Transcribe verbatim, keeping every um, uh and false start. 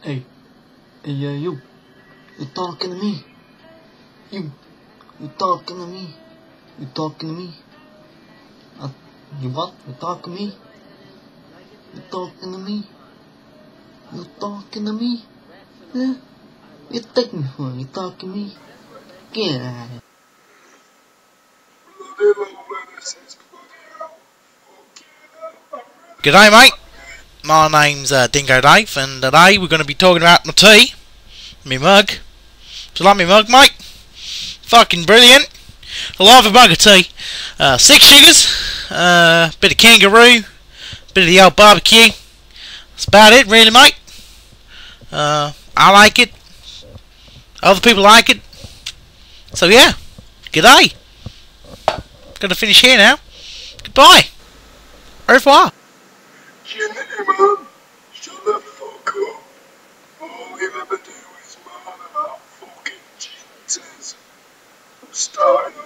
Hey, hey, uh, you. You talking to me? You. You talking to me? You talking to me? Uh, you what? You talking to me? You talking to me? You talking to me? Huh? You take me for? You talking to me? Get out of here. G'day mate, my name's uh, Dingo Dave, and today we're going to be talking about my tea, my mug. Do you like my mug, mate? Fucking brilliant. I love a mug of tea. Uh, six sugars, uh, bit of kangaroo, bit of the old barbecue. That's about it really, mate. Uh, I like it. Other people like it. So yeah, g'day. Gonna finish here now. Goodbye. Au revoir. You man, shut the fuck up. All you ever do is moan about fucking cheaters. I'm starting